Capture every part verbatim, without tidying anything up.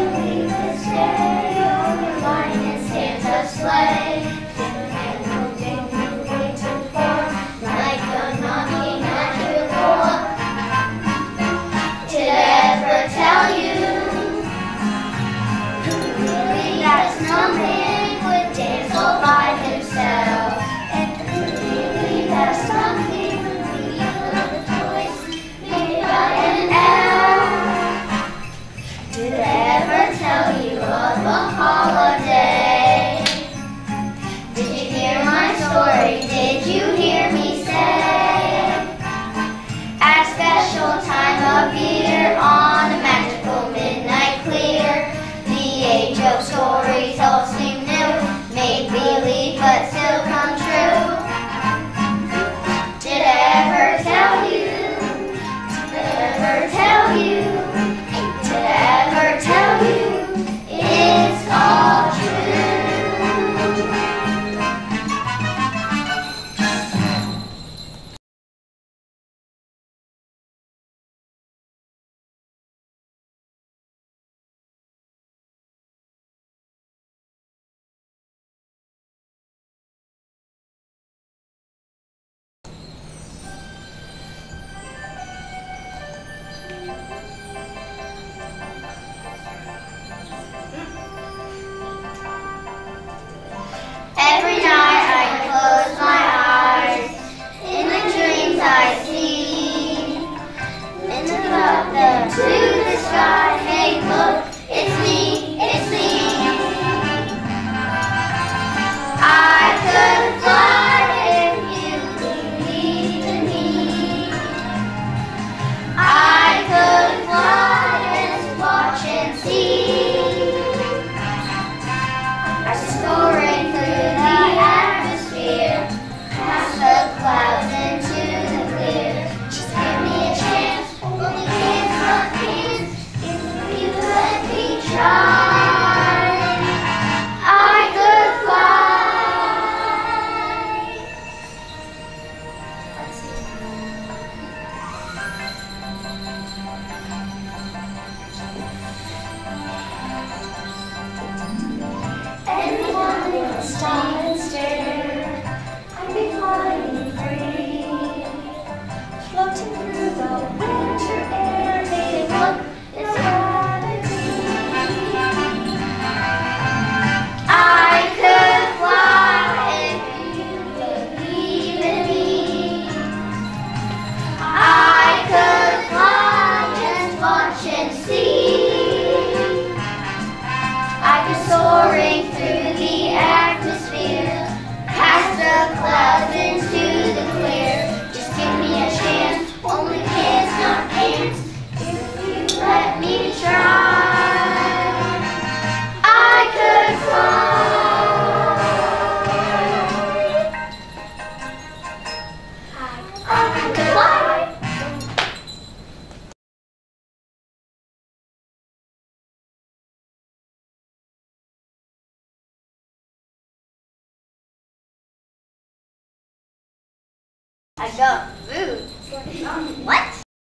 we could stay on the line in Santa's sleigh. And one day we waited for, like a knocking at your door. Did I ever tell you? Really, that snowman would dance all by himself. And really, that snowman would be all the toys made by an elf. Did I ever tell you of a holiday? Did you hear my story? Did you hear me say? At a special time of year, on a magical midnight clear, the age of stories all seem new, make believe but still come true. Did I ever tell you? Did I ever tell you? Did I ever tell you? It's all true. Every night I close my eyes, in the dreams I see, in the cloud there to the sky, hey look, it's me, it's me. I could fly if you believed in me. I could fly and watch and see. I was soaring through the atmosphere, past the clouds into the clear. Just give me a chance, only chance, not chance, if you let me try. I could fly. Anyone would stop and stare, I'd be flying free, floating through the winter air, hey look, it's gravity. I could fly if you believe in me. I could fly, just watch and see. I could soaring through the atmosphere, past the clouds into the clear. Just give me a chance, only chance, not chance, if you let me try. I could fly. I could fly. I got food. What?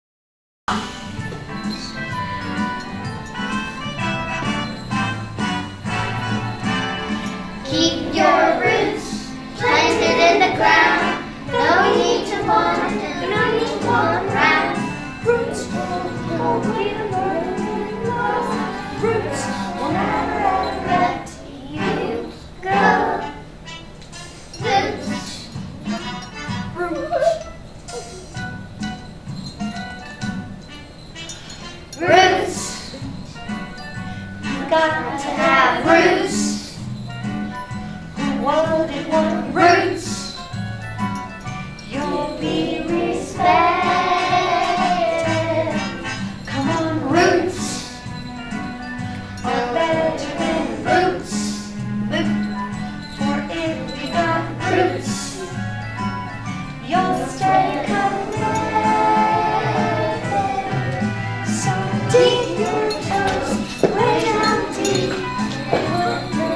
Keep your roots planted in the ground. No need to wander, no need to walk around. Roots will be the northern lost. Roots will never ever let you go. Roots. Roots. You got to have roots. Who wanted one? Roots. You'll be respected. Come on, roots. Are better than roots. For if you got roots, you'll stay connected. So dig your toes way down deep and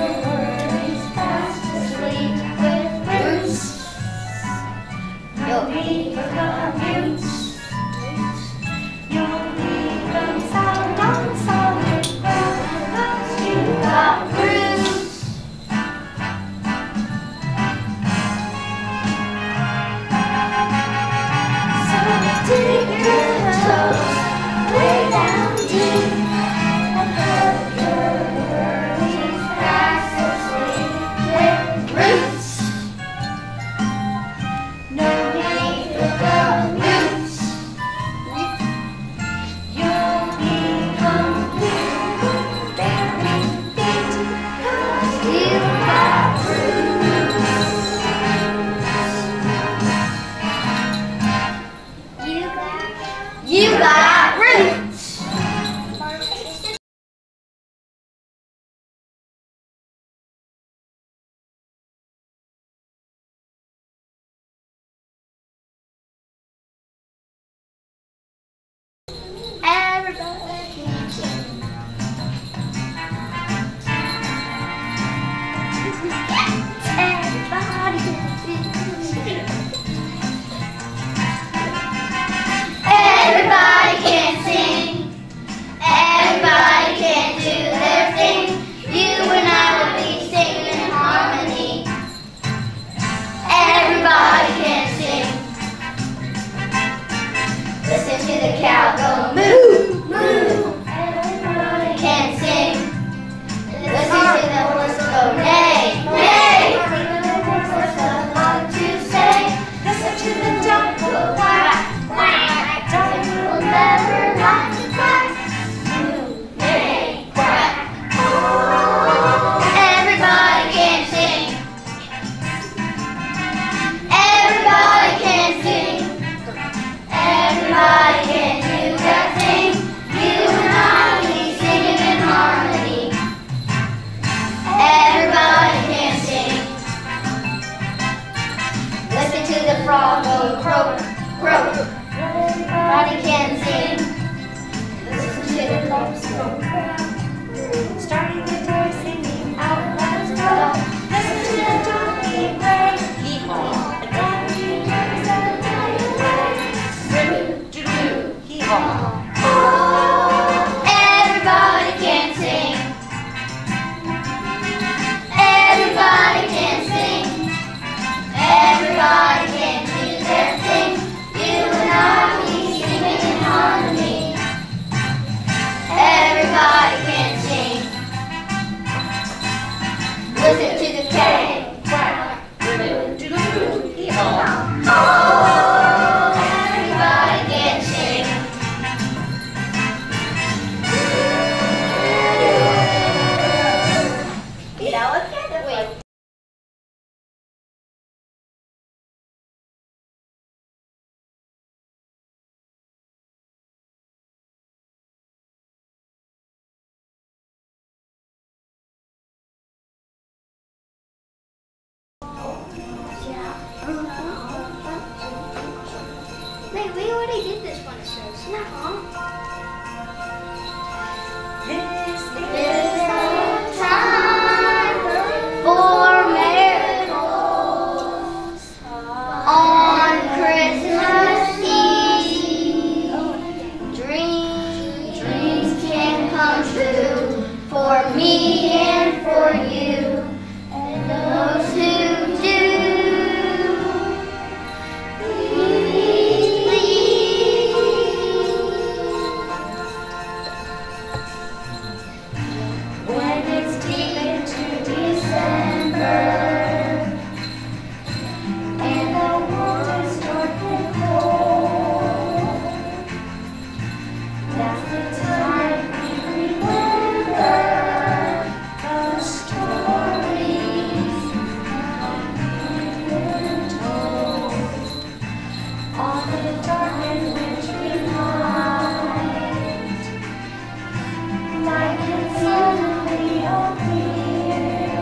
already did this one, it says. Nuh-uh. This is This is the time for miracles on Christmas Eve. Dreams, dreams can come true for me and for you and those who do. When it's deep into December and the world is dark and cold, that's the time we remember the stories we've been told on the dark and wintry night. Light can suddenly appear.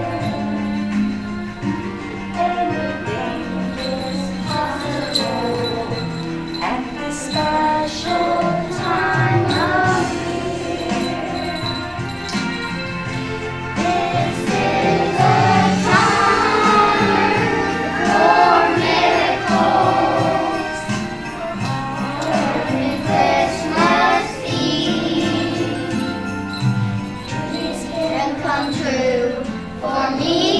Anything is possible at this special time of year. This is the time for miracles on Christmas Eve. Dreams can come true for me